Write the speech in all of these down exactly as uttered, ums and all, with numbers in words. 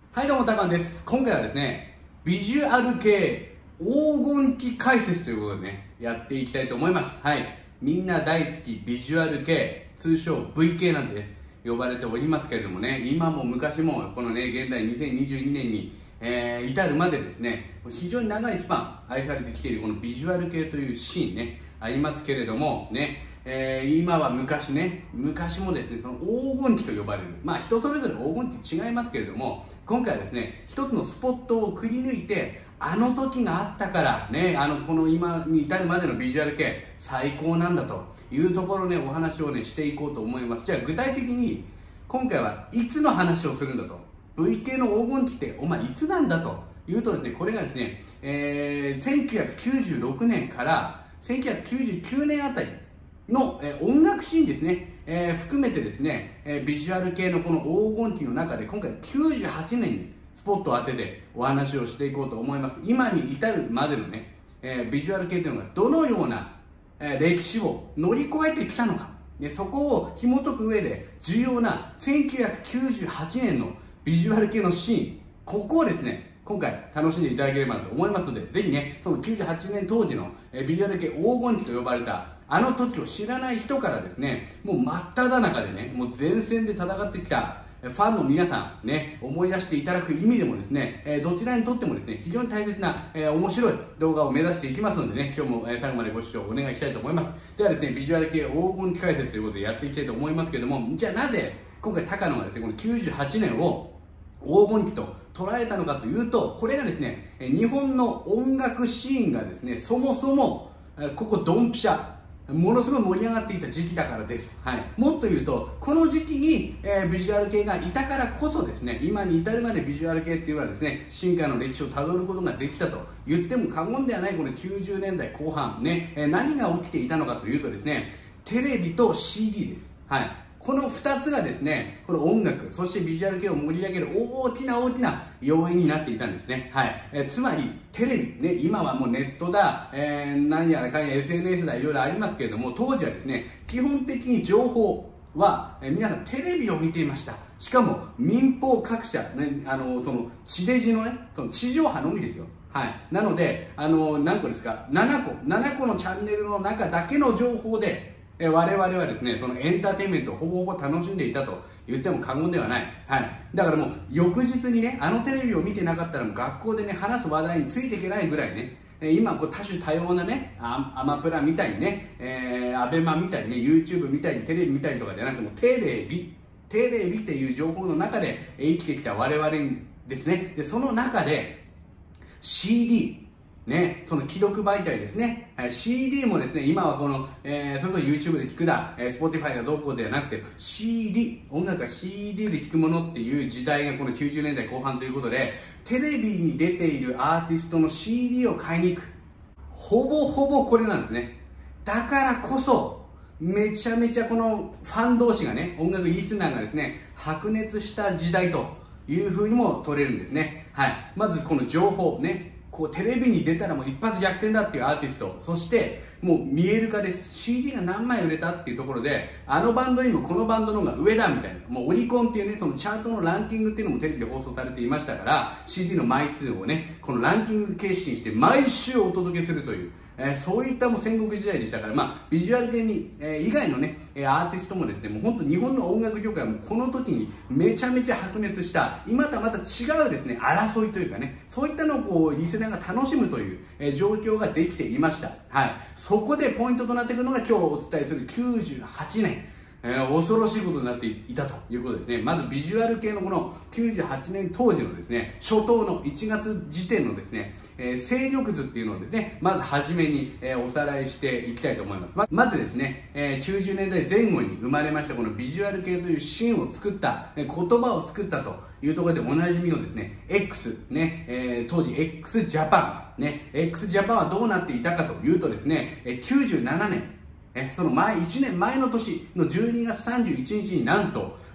はい、どうも、たかんです。今回はですね、ビジュアル系黄金期解説ということでね、やっていきたいと思います。はい。みんな大好きビジュアル系、通称 ブイ 系なんて、ね、呼ばれておりますけれどもね、今も昔も、このね、現代にせんにじゅうにねんに、えー、至るまでですね、非常に長いスパン愛されてきているこのビジュアル系というシーンね、ありますけれども、ね、えー、今は昔ね、昔もですね、その黄金期と呼ばれる、まあ人それぞれ黄金期違いますけれども、今回はですね、一つのスポットをくり抜いて、あの時があったからね、あの、この今に至るまでのビジュアル系、最高なんだというところね、お話をね、していこうと思います。じゃあ具体的に、今回はいつの話をするんだと。ブイ 系の黄金期ってお前いつなんだというとですね、これがですね、えー、せんきゅうひゃくきゅうじゅうろくねんからせんきゅうひゃくきゅうじゅうきゅうねんあたりの、えー、音楽シーンですね、えー、含めてですね、えー、ビジュアル系のこの黄金期の中で今回きゅうじゅうはちねんにスポットを当ててお話をしていこうと思います。今に至るまでのね、えー、ビジュアル系というのがどのような、えー、歴史を乗り越えてきたのか、でそこを紐解く上で重要なせんきゅうひゃくきゅうじゅうはちねんのビジュアル系のシーン、ここをですね、今回楽しんでいただければと思いますので、ぜひね、そのきゅうじゅうはちねん当時のビジュアル系黄金期と呼ばれたあの時を知らない人からですね、もう真っ只中でね、もう前線で戦ってきたファンの皆さんね、思い出していただく意味でもですね、えどちらにとってもですね、非常に大切な、えー、面白い動画を目指していきますのでね、今日も、えー、最後までご視聴お願いしたいと思います。ではですね、ビジュアル系黄金期解説ということでやっていきたいと思いますけれども、じゃあなぜ今回高野がですね、このきゅうじゅうはちねんを黄金期と捉えたのかというと、これがですね、日本の音楽シーンがですね、そもそもここドンピシャ、ものすごい盛り上がっていた時期だからです。はい。もっと言うと、この時期に、えー、ビジュアル系がいたからこそですね、今に至るまでビジュアル系っていうのはですね、進化の歴史をたどることができたと言っても過言ではないこのきゅうじゅうねんだいこう半ね、えー、何が起きていたのかというとですね、テレビと シーディー です。はい。このふたつがですね、この音楽、そしてビジュアル系を盛り上げる大きな大きな要因になっていたんですね。はい。えー、つまり、テレビ、ね、今はもうネットだ、えー、何やらかんや エスエヌエス だ、いろいろありますけれども、当時はですね、基本的に情報は、えー、皆さんテレビを見ていました。しかも、民放各社、ね、あの、その、地デジのね、その地上波のみですよ。はい。なので、あの、何個ですか ?なな 個、ななこのチャンネルの中だけの情報で、我々はですね、そのエンターテインメントをほぼほぼ楽しんでいたと言っても過言ではない。はい。だからもう、翌日にね、あのテレビを見てなかったらもう学校でね、話す話題についていけないぐらいね、今こう多種多様なね、アマプラみたいにね、えー、アベマみたいにね、YouTube みたいにテレビみたいにとかじゃなくても、テレビ、テレビっていう情報の中で生きてきた我々ですね。で、その中で、シーディー、ね、その記録媒体ですね。シーディー もですね、今はこの、えー、それこそ YouTube で聞くだ、えー、Spotify がどうこうではなくて、シーディー、音楽が シーディー で聞くものっていう時代がこのきゅうじゅうねんだいこう半ということで、テレビに出ているアーティストの シーディー を買いに行く。ほぼほぼこれなんですね。だからこそ、めちゃめちゃこのファン同士がね、音楽リスナーがですね、白熱した時代という風にも取れるんですね。はい。まずこの情報ね。こうテレビに出たらもう一発逆転だっていうアーティスト、そしてもう見える化です。 シーディー が何枚売れたっていうところで、あのバンドよりもこのバンドの方が上だみたいな、もうオリコンっていうね、そのチャートのランキングっていうのもテレビで放送されていましたから、 シーディー の枚数をね、このランキング形式にして毎週お届けするという、えー、そういったもう戦国時代でしたから、まあ、ビジュアル系に、えー、以外のねアーティストもですね、もう本当日本の音楽業界はもうこの時にめちゃめちゃ白熱した今とはまた違うですね争いというかね、そういったのをこうリスナーが楽しむという、えー、状況ができていました。はい。そこでポイントとなってくるのが今日お伝えするきゅうじゅうはちねん、えー、恐ろしいことになっていたということですね。まずビジュアル系のこのきゅうじゅうはちねん当時のですね、初頭のいちがつ時点のですね、えー、勢力図っていうのをですね、まず初めに、えー、おさらいしていきたいと思います。ま, まずですね、えー、きゅうじゅうねんだいぜん後に生まれましたこのビジュアル系というシーンを作った、えー、言葉を作ったというところでおなじみのですね、X、ね、えー、当時 X ジャパン、ね、X ジャパンはどうなっていたかというとですね、えー、きゅうじゅうななねん、えその前いちねんまえの年のじゅうにがつさんじゅういちにちになんと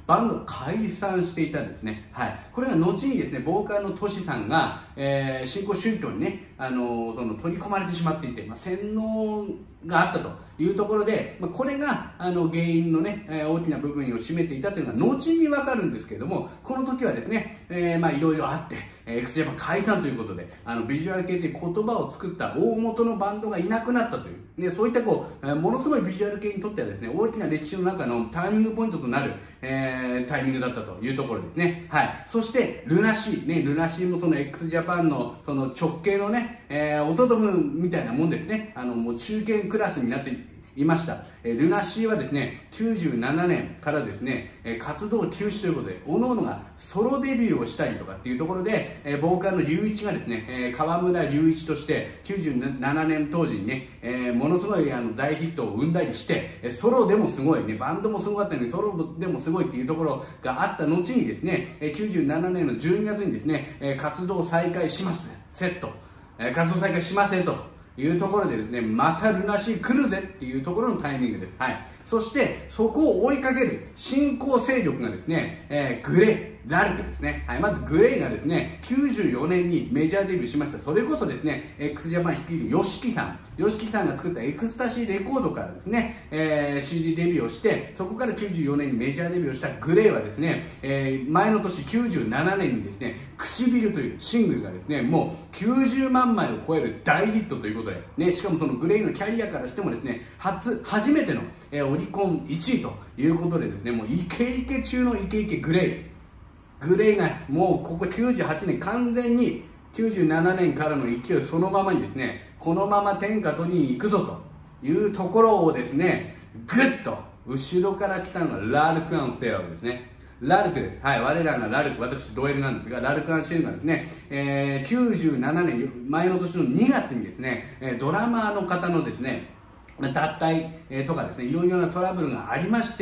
バンドを解散していたんですね。はい。これが後にですね、ボーカルのトシさんが、えー、新興宗教にね、あのー、その取り込まれてしまっていて、まあ、洗脳があったというところで、まあ、これがあの原因のね、えー、大きな部分を占めていたというのが後にわかるんですけれども、この時はですね、えー、まあいろいろあって、えー、x ジャパン解散ということで、あのビジュアル系という言葉を作った大元のバンドがいなくなったという、ね、そういったこう、えー、ものすごいビジュアル系にとってはですね、大きな歴史の中のターニングポイントとなる、えー、タイミングだったというところですね。はい。そして、ルナシー、ね、ルナシーもその x ジャパンのその直系のね、えー、弟分みたいなもんですね。あの、もう中堅クラスになっていました。えー、ルナシーはですね、きゅうじゅうななねんからですね、えー、活動休止ということで、各々がソロデビューをしたりとかっていうところで、えー、ボーカルの龍一がですね、えー、川村隆一としてきゅうじゅうななねん当時にね、えー、ものすごいあの大ヒットを生んだりして、えー、ソロでもすごいね、バンドもすごかったのにソロでもすごいっていうところがあった後にですね、えー、きゅうじゅうななねんのじゅうにがつにですね、えー、活動再開しますセット、えー、活動再開しませんというところでですね、またルナシー来るぜっていうところのタイミングです。はい。そして、そこを追いかける新興勢力がですね、えー、グレイ、ラルクですね。はい。まずグレイがですね、きゅうじゅうよねんにメジャーデビューしました。それこそですね、x ジャパン率いるヨシキさん。ヨシキさんが作ったエクスタシーレコードからですね、えー、シーディー デビューをして、そこからきゅうじゅうよねんにメジャーデビューをしたグレイはですね、えー、前の年きゅうじゅうななねんにですね、唇というシングルがですね、もうきゅうじゅうまんまいを超える大ヒットということで、ね、しかもそのグレイのキャリアからしてもですね、初、初めての、えー、オリコンいちいということでですね、もうイケイケ中のイケイケグレイ。グレイがもうここきゅうじゅうはちねん完全にきゅうじゅうななねんからの勢いそのままにですね、このまま天下取りに行くぞというところをですね、ぐっと後ろから来たのがラルク・アン・フェアですね。ラルクです。はい。我らがラルク、私、ドエルなんですが、ラルク・アン・シェルがですね、えー、きゅうじゅうななねん、前の年のにがつにですね、えー、ドラマーの方のですね、脱退、えー、とかですね、いろいろなトラブルがありまして、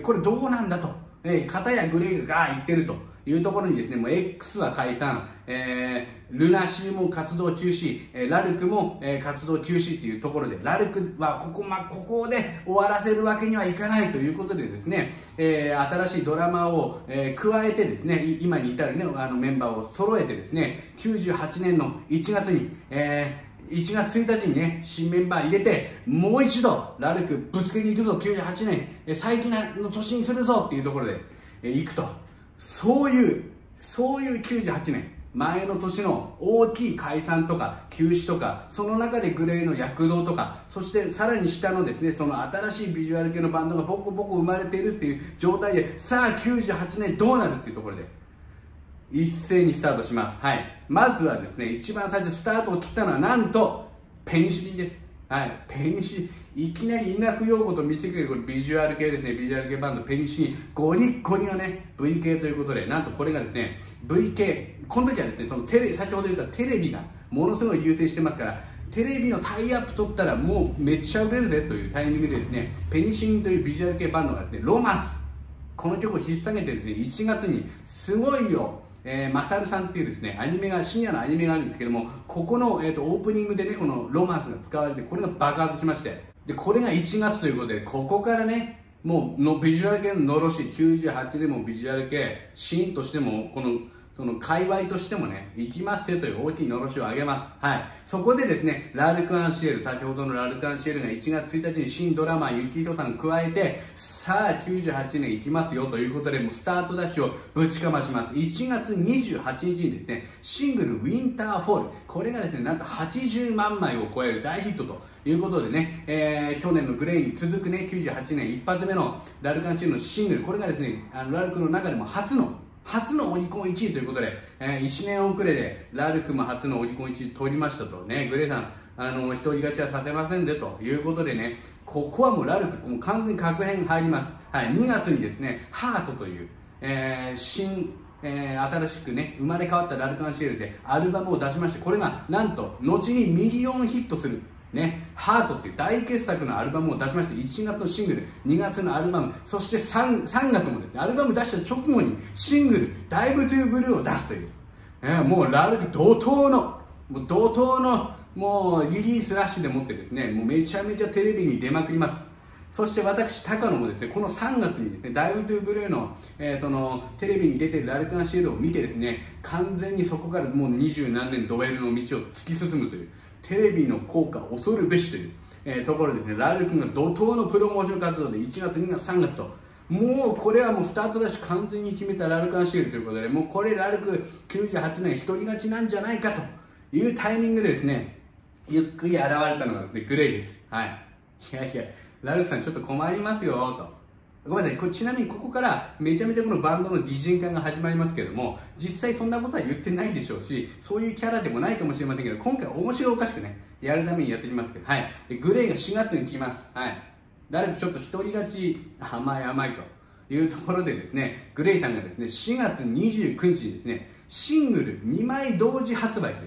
これどうなんだと、えー、片やグレイがガー言ってるというところにですね、もう X は解散、えー、ルナシーも活動休止、えー、ラルクも、えー、活動休止っていうところで、ラルクはここ、ま、ここで終わらせるわけにはいかないということでですね、えー、新しいドラマを、えー、加えてですね、今に至るね、あのメンバーを揃えてですね、きゅうじゅうはちねんのいちがつに、えーいちがつついたちにね、新メンバー入れて、もう一度、ラルクぶつけに行くぞ、きゅうじゅうはちねん、え再起の年にするぞっていうところで、え行くと。そういう、そういうきゅうじゅうはちねん、前の年の大きい解散とか休止とか、その中でグレイの躍動とか、そしてさらに下のですね、その新しいビジュアル系のバンドがボコボコ生まれているっていう状態で、さあきゅうじゅうはちねんどうなるっていうところで、一斉にスタートします。はい。まずはですね、一番最初スタートを切ったのはなんと、ペニシリンです。はい。ペニシリン。いきなり医学用語と見せてくれるこれビジュアル系ですね。ビジュアル系バンドペニシリン。ゴリッゴリのね、ブイケー ということで、なんとこれがですね、ブイケー、この時はですね、そのテレ、先ほど言ったテレビがものすごい優先してますから、テレビのタイアップ取ったらもうめっちゃ売れるぜというタイミングでですね、ペニシリンというビジュアル系バンドがですね、ロマンス。この曲を引っ提げてですね、いちがつにすごいよ、えー、マサルさんっていうですね、アニメが、深夜のアニメがあるんですけども、ここの、えーと、オープニングでね、このロマンスが使われて、これが爆発しまして、で、これがいちがつということで、ここからね、もうのビジュアル系ののろし、きゅうじゅうはちでもビジュアル系、シーンとしても、この、その界隈としてもね、行きますよという大きいのろしを上げます。はい。そこでですね、ラルク・アンシエル、先ほどのラルク・アンシエルがいちがつついたちに新ドラマー、ユキヒロさん加えて、さあきゅうじゅうはちねん行きますよということで、もうスタートダッシュをぶちかまします。いちがつにじゅうはちにちにですね、シングル、ウィンターフォール。これがですね、なんとはちじゅうまんまいを超える大ヒットということでね、えー、去年のグレイに続くね、きゅうじゅうはちねん一発目のラルク・アンシエルのシングル、これがですね、あのラルクの中でも初の初のオリコンいちいということで、えー、いちねん遅れでラルクも初のオリコンいちい取りましたとね、グレイさん、あの、一人勝ちはさせませんでということでね、ここはもうラルク、もう完全に確変入ります。はい、にがつにですね、ハートという、えー、新、えー、新しくね、生まれ変わったラルク・アンシエルでアルバムを出しまして、これがなんと、後にミリオンヒットする。ね、ハートっていう大傑作のアルバムを出しまして、いちがつのシングル、にがつのアルバム、そして 3, さんがつもですね、アルバム出した直後にシングル、ダイブトゥーブルーを出すという、えー、もうラルク怒涛の、もう怒涛の、もうリリースラッシュでもってですね、もうめちゃめちゃテレビに出まくります。 そして私、高野もですね、このさんがつにですね、ダイブトゥーブルーの、えー、その、テレビに出てるラルク・アンシエルを見てですね、完全にそこからもう二十何年ドエルの道を突き進むという、テレビの効果恐るべしという、えー、ところですね、ラルクが怒涛のプロモーション活動でいちがつ、にがつ、さんがつと、もうこれはもうスタートダッシュ完全に決めたラルク・アンシエルということで、もうこれラルクきゅうじゅうはちねん一人勝ちなんじゃないかというタイミングでですね、ゆっくり現れたのがですね、グレイです。はい。いやいや、ラルクさんちょっと困りますよ、と。ごめんなさい、これちなみにここからめちゃめちゃこのバンドの擬人化が始まりますけれども、実際そんなことは言ってないでしょうし、そういうキャラでもないかもしれませんけど、今回面白おかしくね、やるためにやってきますけど、はい。でグレイがしがつに来ます。はい。ラルクちょっと一人勝ち甘い甘いというところでですね、グレイさんがですね、しがつにじゅうくにちにですね、シングルにまい同時発売という、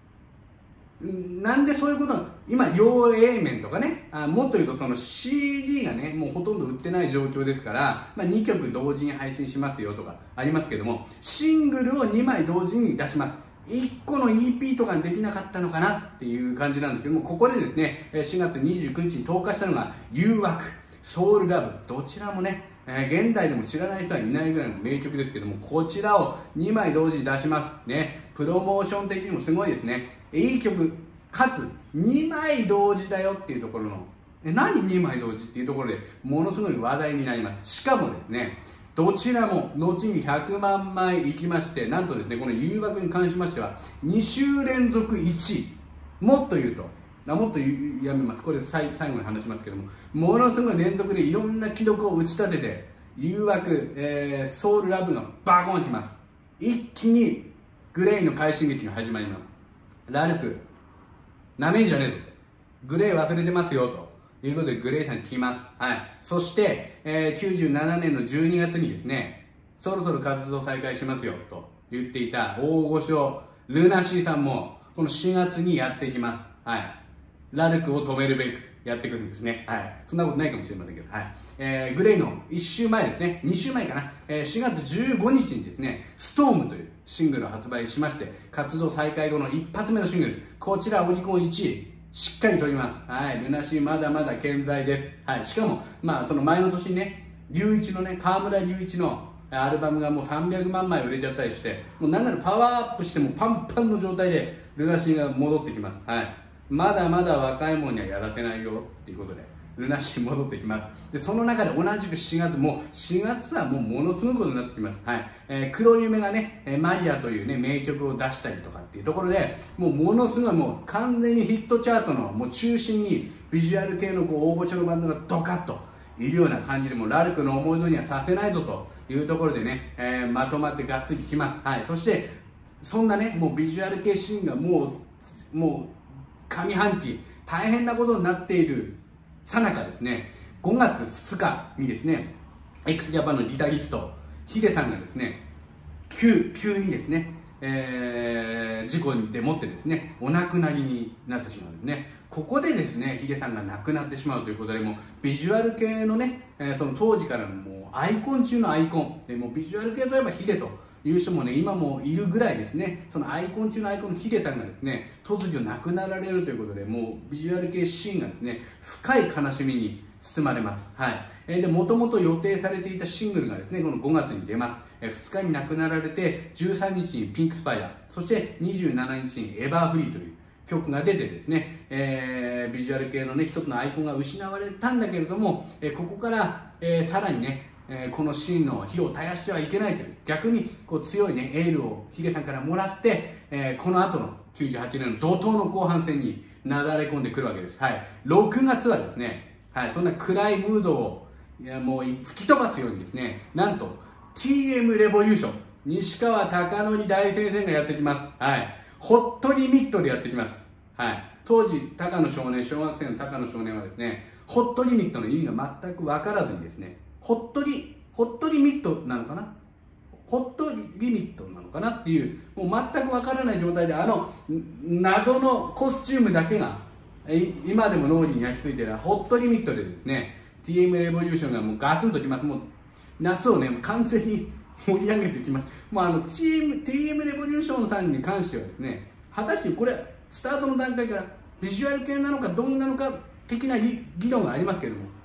なんでそういうことなの？今、両 A 面とかね、あもっと言うとその シーディー がね、もうほとんど売ってない状況ですから、まあ、にきょく同時に配信しますよとかありますけども、シングルをにまい同時に出します。いっこの イーピー とかにできなかったのかなっていう感じなんですけども、ここでですね、しがつにじゅうくにちに投下したのが、誘惑、ソウルラブ、どちらもね、えー、現代でも知らない人はいないぐらいの名曲ですけども、こちらをにまい同時に出しますね。プロモーション的にもすごいですね。いい曲かつにまい同時だよっていうところの、え何にまい同時っていうところでものすごい話題になります。しかもですね、どちらも後にひゃくまんまいいきまして、なんとですね、この誘惑に関しましてはにしゅうれんぞくいちい、もっと言うとあもっとやめます、これ最最後に話しますけども、ものすごい連続でいろんな記録を打ち立てて、誘惑、えー、ソウルラブがバコーンきます。一気にグレイの快進撃が始まります。ラルクなめんじゃねえぞ、グレイ忘れてますよということでグレイさん来ます。はい。そして、えー、きゅうじゅうななねんのじゅうにがつにですね、そろそろ活動再開しますよと言っていた大御所ルナシーさんもこのしがつにやってきます。はい。ラルクを止めるべくやってくるんですね。はい。そんなことないかもしれませんけど、はい。えー、グレイのいっしゅうまえですね、にしゅうまえかな、えー、しがつじゅうごにちにですね、ストームというシングルを発売しまして、活動再開後の一発目のシングル、こちらオリコンいちい、しっかり取ります。はい。ルナシーまだまだ健在です。はい。しかも、まあ、その前の年にね、隆一のね、河村隆一のアルバムがもうさんびゃくまんまい売れちゃったりして、もうなんならパワーアップしてもパンパンの状態でルナシーが戻ってきます。はい。まだまだ若い者にはやらせないよっていうことでルナシー戻ってきます。でその中で同じくしがつ、もうしがつはもうものすごいことになってきます。はい。えー、黒夢がね、マリアというね名曲を出したりとかっていうところで、もうものすごいもう完全にヒットチャートのもう中心にビジュアル系のこう大御所のバンドがドカッといるような感じで、もうラルクの思い通りにはさせないぞというところでね、えー、まとまってがっつりきます。はい。そしてそんなね、もうビジュアル系シーンがもうもう上半期大変なことになっているさなかですね、ごがつふつかにですね、 x ジャパンのギタリストヒデさんがですね、急急にですね、えー、事故でもってですねお亡くなりになってしまうんですね。ここでですねヒデさんが亡くなってしまうということで、もうビジュアル系のね、えー、その当時からのもうアイコン中のアイコンで、もうビジュアル系といえばヒデという人もね今もいるぐらいですね、そのアイコン中のアイコンのヒデさんがですね突如亡くなられるということで、もうビジュアル系シーンがですね深い悲しみに包まれます。はい。えー、で、もともと予定されていたシングルがですね、このごがつに出ます。えー、ふつかに亡くなられて、じゅうさんにちにピンクスパイダー、そしてにじゅうしちにちにエバーフリーという曲が出てですね、えー、ビジュアル系のね、一つのアイコンが失われたんだけれども、えー、ここから、えー、さらにね、えー、このシーンの火を絶やしてはいけないという、逆にこう強いね、エールをヒデさんからもらって、えー、この後のきゅうじゅうはちねんの怒涛の後半戦になだれ込んでくるわけです。はい。ろくがつはですね、はい、そんな暗いムードをいやもう吹き飛ばすようにですね、なんと ティーエム レボリューション、西川貴教大先生がやってきます。はい。ホットリミットでやってきます。はい。当時、高野少年、小学生の高野少年はですね、ホットリミットの意味が全く分からずにですね、ホットリ、ホットリミットなのかなホットリミットなのかなっていう、もう全く分からない状態で、あの謎のコスチュームだけが今でも脳裏に焼き付いているホットリミットでですね ティーエム レボリューションがもうガツンときます。もう夏をね完全に盛り上げてきます。もうあの ティーエム レボリューションさんに関してはですね、果たしてこれスタートの段階からビジュアル系なのかどんなのか的な議論がありますけれども、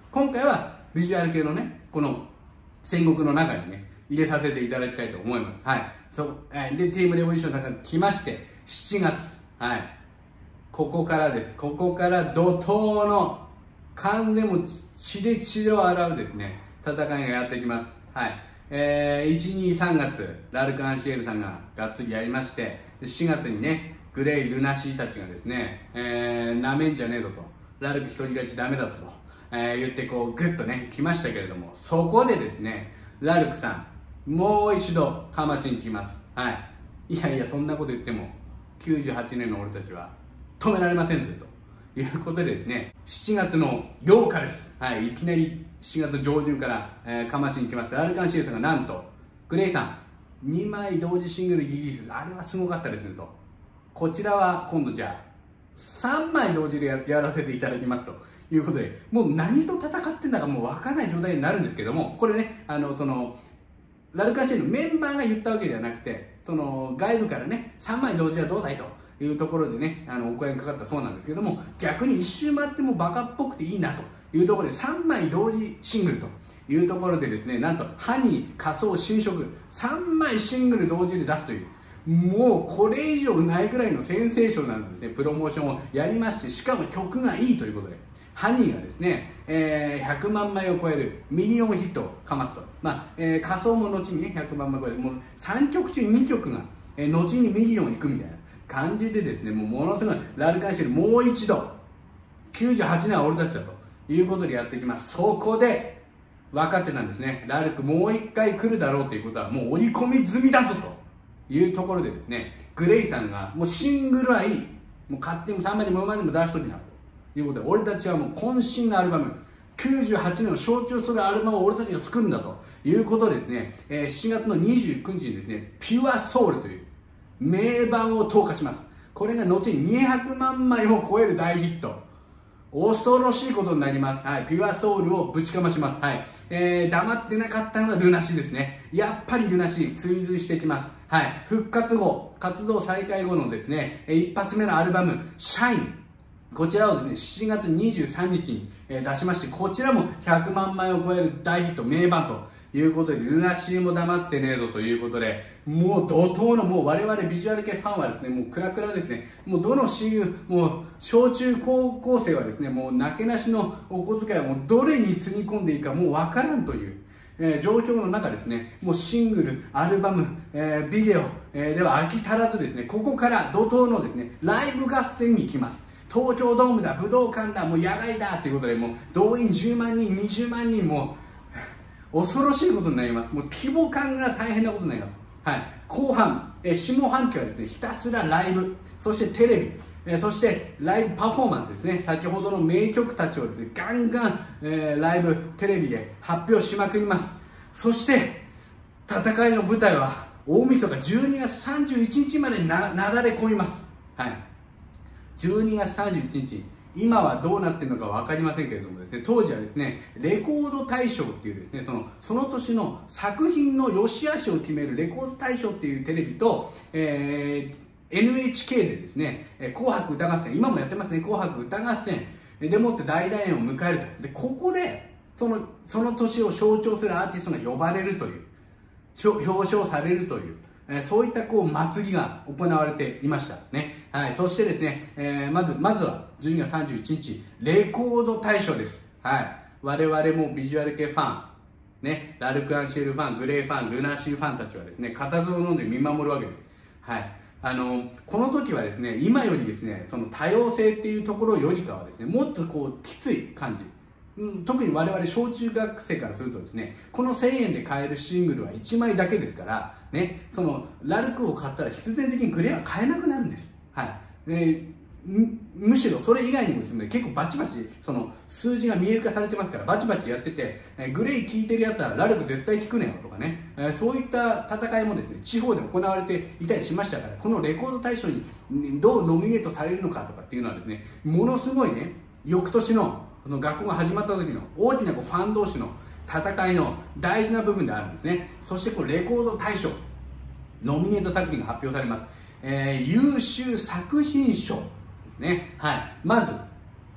今回はビジュアル系のね、この戦国の中にね、入れさせていただきたいと思います。はい。そう、で、チームレボリューションさんが来まして、しちがつ、はい。ここからです。ここから怒涛の、勘でも血で血を洗うですね、戦いがやってきます。はい。えー、いち、に、さんがつ、ラルク・アンシエルさんががっつりやりまして、しがつにね、グレイ・ルナシーたちがですね、えー、なめんじゃねえぞと、ラルク一人勝ちダメだぞと、えー、言ってこう、ぐっとね、来ましたけれども、そこでですね、ラルクさん、もう一度、かましに来ます。はい。いやいや、そんなこと言っても、きゅうじゅうはちねんの俺たちは、止められませんぞと。いうことでですね、しちがつのようかです。はい、いきなりしちがつ上旬から、えー、かましに来ます。ラルカンシエルさんがなんと、グレイさん、にまい同時シングルリリース、あれはすごかったですねと。こちらは今度じゃあ、さんまい同時で や, やらせていただきますということで、もう何と戦ってんだかもう分からない状態になるんですけども、これね、あの、その、ラルカンシエルのメンバーが言ったわけではなくて、その外部からね、さんまい同時はどうだいと。いうところでね、あのお声がかかったそうなんですけども、逆に一周回ってもバカっぽくていいなというところでさんまい同時シングルというところでですね、なんとハニー、仮想、新色さんまいシングル同時で出すという、もうこれ以上ないぐらいのセンセーションなんですね、プロモーションをやりまして、しかも曲がいいということで、ハニーがですね、えー、ひゃくまんまいを超えるミリオンヒットをかますと、まあえー、仮想も後にねひゃくまんまいを超える、もうさんきょくちゅうにきょくが、えー、後にミリオンいくみたいな感じでですね、もうものすごいラルカンシエルもう一度きゅうじゅうはちねんは俺たちだということでやってきます。そこで分かってたんですね、ラルクもう一回来るだろうということはもう織り込み済みだぞというところでですね、グレイさんがもうシングルはいい、もう勝手にさんまいでもよんまいでも出しときなということで、俺たちはもう渾身のアルバムきゅうじゅうはちねんを象徴するアルバムを俺たちが作るんだということでですね、えー、しちがつのにじゅうくにちにですね、ピュアソウルという名盤を投下します。これが後ににひゃくまんまいを超える大ヒット、恐ろしいことになります。はい、ピュアソウルをぶちかまします。はい、えー、黙ってなかったのがルナシーですね。やっぱりルナシー追随してきます。はい、復活後、活動再開後のですね、一発目のアルバムシャイン、こちらをですね、しちがつにじゅうさんにちに出しまして、こちらもひゃくまんまいを超える大ヒット、名盤ということで、ルナシーも黙ってねえぞということで、もう怒涛の、もう我々ビジュアル系ファンはですね、もうクラクラですね、もうどの親友、もう小中高校生はですね、もうなけなしのお小遣いをもうどれにつぎ込んでいいかもうわからんという、えー、状況の中ですね、もうシングル、アルバム、えー、ビデオ、えー、では飽き足らずですね、ここから怒涛のですね、ライブ合戦に行きます。東京ドームだ、武道館だ、もう野外だということで、もう動員じゅうまんにん、にじゅうまんにんも恐ろしいことになります。もう規模感が大変なことになります。はい、後半、え下半期はですね、ひたすらライブ、そしてテレビ、えそしてライブパフォーマンスですね、先ほどの名曲たちをですね、ガンガン、えー、ライブ、テレビで発表しまくります。そして戦いの舞台は大晦日じゅうにがつさんじゅういちにちまでななだれ込みます。はい、じゅうにがつさんじゅういちにち、今はどうなっているのか分かりませんけれどもですね、当時はですね、レコード大賞っていうですね、そのその年の作品の良し悪しを決めるレコード大賞っていうテレビと、えー、エヌエイチケー でですね、紅白歌合戦、今もやってますね、紅白歌合戦でもって大団円を迎えると。で、ここでそのその年を象徴するアーティストが呼ばれるという、表彰されるという、えー、そういったこう祭りが行われていましたね。はい、そしてですね、えー、まずまずはじゅうにがつさんじゅういちにち、レコード大賞です。はい、我々もビジュアル系ファン、ね、ラルク・アンシエルファン、グレイファン、ルナシーファンたちはですね、固唾を飲んで見守るわけです。はい、あのこの時はですね、今よりですね、その多様性っていうところよりかはですね、もっとこうきつい感じ。特に我々小中学生からするとですね、このせんえんで買えるシングルはいちまいだけですから、ね、そのラルクを買ったら必然的にグレーは買えなくなるんです。はい、えー、む, むしろそれ以外にもですね、結構バチバチその数字が見える化されてますから、バチバチやってて、えー、グレー聴いてるやつはラルク絶対聴くねよとかね、えー、そういった戦いもですね、地方で行われていたりしましたから、このレコード大賞にどうノミネートされるのかとかっていうのはですね、ものすごいね、翌年のこの学校が始まった時の大きなこうファン同士の戦いの大事な部分であるんですね。そしてこうレコード大賞、ノミネート作品が発表されます。えー、優秀作品賞ですね。はい、まず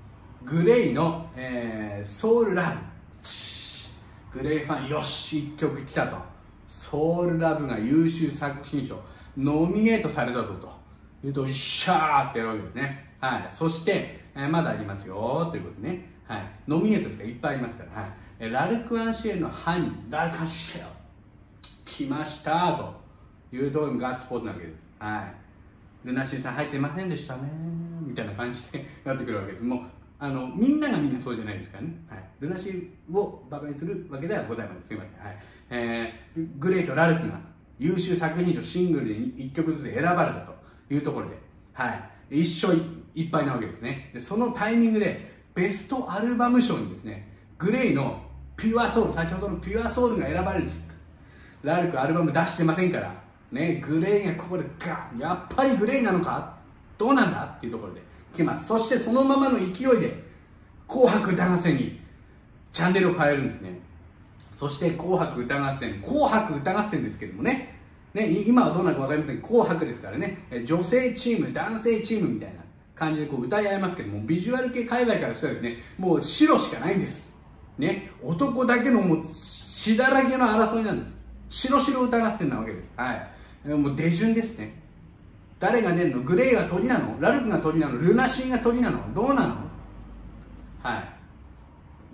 グレイの、えー、ソウルラブ、グレイファン、よしいっきょく来たと、ソウルラブが優秀作品賞ノミネートされたぞと言うと、よっしゃーってやるわけですね。はい、そして、えー、まだありますよということでね、はい、ノミネートですからいっぱいありますから、はい、えー、ラルク・アンシエルのハニー、ラルク・アンシエル来ましたというところにガッツポーズなわけです。はい、ルナシーさん入ってませんでしたねみたいな感じでなってくるわけです。もうあのみんながみんなそうじゃないですからね、はい、ルナシーをバカにするわけではございません。すいません、はい、えー、グレイとラルクが優秀作品賞シングルでいっきょくずつ選ばれたというところで、はい、一勝いっぱいなわけですね。でそのタイミングでベストアルバム賞にですね、グレイのピュアソウル、先ほどのピュアソウルが選ばれるんです。ラルクアルバム出してませんからね、グレイがここでガン、やっぱりグレイなのかどうなんだっていうところで来ます。そしてそのままの勢いで紅白歌合戦にチャンネルを変えるんですね。そして紅白歌合戦、紅白歌合戦ですけどもね、ね、今はどうなるか分かりません。紅白ですからね、女性チーム男性チームみたいな感じでこう歌い合いますけども、ビジュアル系界隈からしたらですね、もう白しかないんですね。男だけのもう血だらけの争いなんです。白白歌合戦なわけです。はい、もう出順ですね。誰が出るの？グレイが鳥なの？ラルクが鳥なの？ルナシーが鳥なの？どうなの？はい、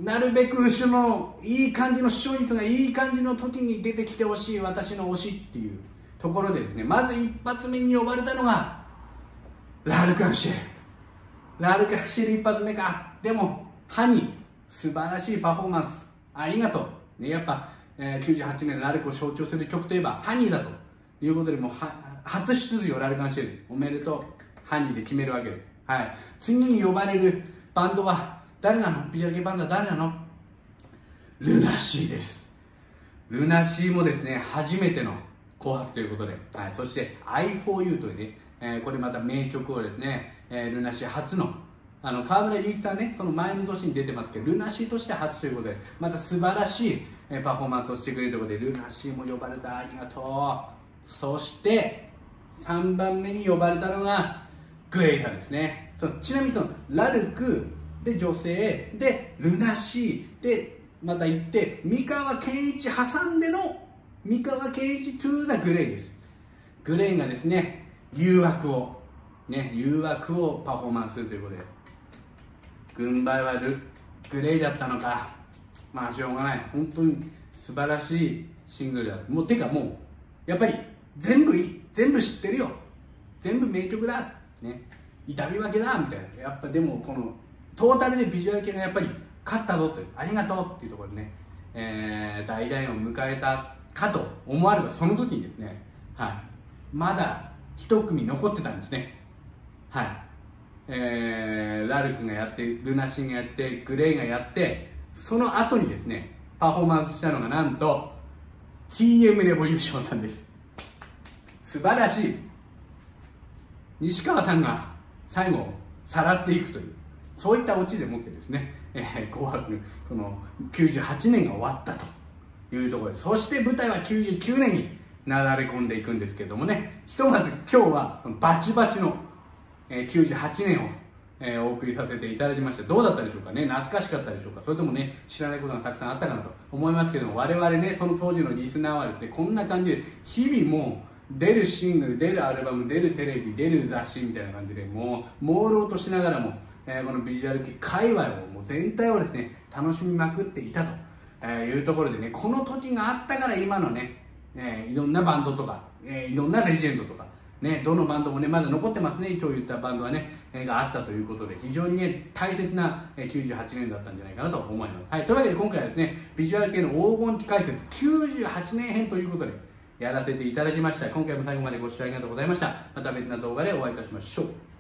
なるべく後ろのいい感じの視聴率がいい感じの時に出てきてほしい私の推しっていうところでですね、まず一発目に呼ばれたのがラルク・アンシエル。ラルク・アンシエル一発目か。でもハニー素晴らしいパフォーマンスありがとう、ね、やっぱ、えー、きゅうじゅうはちねんのラルクを象徴する曲といえばハニーだということで、もうは初出場ラルク・アンシエルおめでとうハニーで決めるわけです。はい、次に呼ばれるバンドは誰なの？ビジュアル系バンドは誰なの？ルナシーです。ルナシーもですね、初めての紅白ということで、はい、そして アイフォーユー というね、えー、これまた名曲をですね、えー、ルナシー初のあの川村隆一さんね、その前の年に出てますけど、ルナシーとして初ということで、また素晴らしい、えー、パフォーマンスをしてくれるということで、ルナシーも呼ばれた、ありがとう。そしてさんばんめに呼ばれたのがグレイさんですね。そのちなみにそのラルクで女性でルナシーでまた行って三河健一挟んでの三河健一トゥーなグレイです。グレイがですね、誘惑をね誘惑をパフォーマンスするということで、軍配はルグレイだったのか、まあしょうがない。本当に素晴らしいシングルだ。もうてかもうやっぱり全部いい、全部知ってるよ、全部名曲だね、痛み分けだみたいな。やっぱでもこのトータルでビジュアル系がやっぱり勝ったぞという、ありがとうっていうところでね、えー、大団円を迎えたかと思われば、その時にですね、はい、まだ一組残ってたんですね。はい、えー、ラルクがやって、ルナシーがやって、グレイがやって、その後にですねパフォーマンスしたのがなんと ティーエム レボリューションさんです。素晴らしい。西川さんが最後さらっていくという、そういったオチでもってですね、えー、紅白そのきゅうじゅうはちねんが終わったというところです。そして舞台はきゅうじゅうきゅうねんになだれ込んでいくんですけれどもね、ひとまず今日はそのバチバチの、えー、きゅうじゅうはちねんを、えー、お送りさせていただきました。どうだったでしょうかね。懐かしかったでしょうか。それともね、知らないことがたくさんあったかなと思いますけども、我々ね、その当時のリスナーはですね、こんな感じで日々もう出るシングル、出るアルバム、出るテレビ、出る雑誌みたいな感じで、もう朦朧としながらも、えー、このビジュアル系界隈をもう全体をですね楽しみまくっていたと、えー、いうところでね、この時があったから今のね、えー、いろんなバンドとか、えー、いろんなレジェンドとかね、どのバンドもねまだ残ってますね。今日言ったバンドはね、えー、があったということで、非常にね大切な、えー、きゅうじゅうはちねんだったんじゃないかなと思います。はい、というわけで今回はですね、ビジュアル系の黄金期解説きゅうじゅうはちねん編ということでやらせていただきました。今回も最後までご視聴ありがとうございました。また別な動画でお会いいたしましょう。